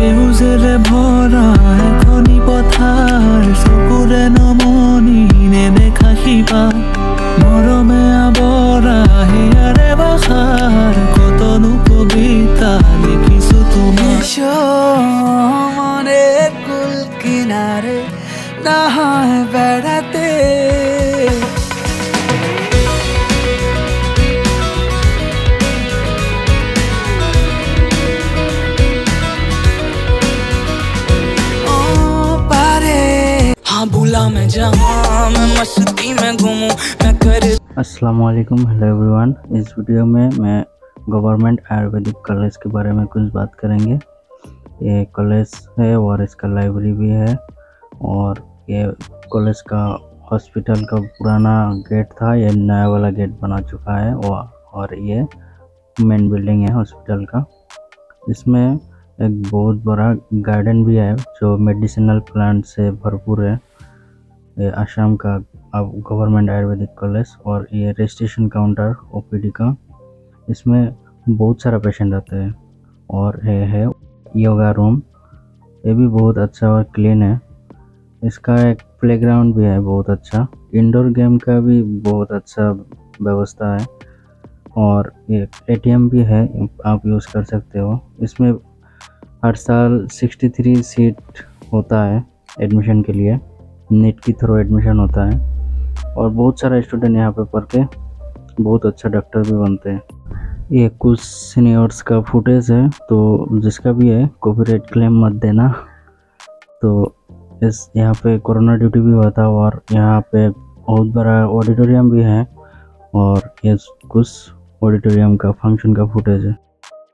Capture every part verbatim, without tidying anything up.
সেউজেৰে ভৰা এখনি পথাৰ চকুৰে নমনি নেদেখা শিপা মৰমে আৱৰা হেয়াৰে বাখাৰ কতনো কবিতা লিখিছো তোমাৰ মনে কুল কিনাৰে নহয় বেড়াতে भूला मैं जहाँ मैं मस्ती में घूमूं मैं कर। अस्सलाम वालेकुम, हेलो एवरीवन। इस वीडियो में मैं गवर्नमेंट आयुर्वेदिक कॉलेज के बारे में कुछ बात करेंगे। ये कॉलेज है और इसका लाइब्रेरी भी है और ये कॉलेज का हॉस्पिटल का पुराना गेट था, ये नया वाला गेट बना चुका है और ये मेन बिल्डिंग है हॉस्पिटल का। इसमें एक बहुत बड़ा गार्डन भी है जो मेडिसिनल प्लांट से भरपूर है। ये आसाम का अब गवर्नमेंट आयुर्वेदिक कॉलेज और ये रजिस्ट्रेशन काउंटर ओपीडी का। इसमें बहुत सारा पेशेंट आते हैं और ये है योगा रूम, ये भी बहुत अच्छा और क्लीन है। इसका एक प्लेग्राउंड भी है बहुत अच्छा, इंडोर गेम का भी बहुत अच्छा व्यवस्था है और ये एटीएम भी है, आप यूज़ कर सकते हो। इसमें हर साल तिरसठ सीट होता है एडमिशन के लिए, नीट की थ्रू एडमिशन होता है और बहुत सारा स्टूडेंट यहाँ पे पढ़ के बहुत अच्छा डॉक्टर भी बनते हैं। ये कुछ सीनियर्स का फुटेज है, तो जिसका भी है कॉपीराइट क्लेम मत देना। तो इस यहाँ पे कोरोना ड्यूटी भी हुआ था और यहाँ पे बहुत बड़ा ऑडिटोरियम भी है और ये कुछ ऑडिटोरियम का फंक्शन का फुटेज है।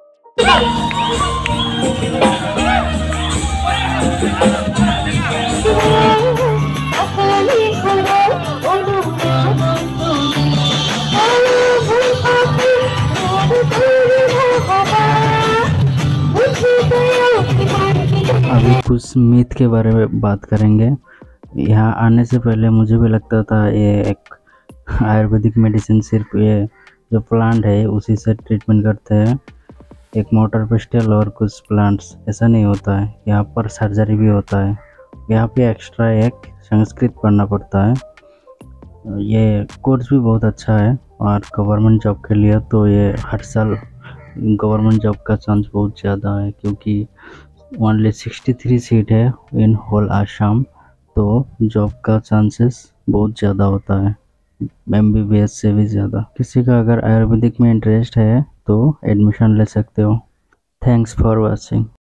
अभी कुछ मिथ के बारे में बात करेंगे। यहाँ आने से पहले मुझे भी लगता था ये एक आयुर्वेदिक मेडिसिन सिर्फ ये जो प्लांट है उसी से ट्रीटमेंट करते हैं, एक मोटर पिस्टल और कुछ प्लांट्स। ऐसा नहीं होता है, यहाँ पर सर्जरी भी होता है। यहाँ पे एक्स्ट्रा एक संस्कृत पढ़ना पड़ता है। ये कोर्स भी बहुत अच्छा है और गवर्नमेंट जॉब के लिए तो ये हर साल गवर्नमेंट जॉब का चांस बहुत ज़्यादा है, क्योंकि ओनली तिरसठ सीट है इन होल आसाम, तो जॉब का चांसेस बहुत ज़्यादा होता है, एमबीबीएस से भी ज़्यादा। किसी का अगर आयुर्वेदिक में इंटरेस्ट है तो एडमिशन ले सकते हो। Thanks for watching.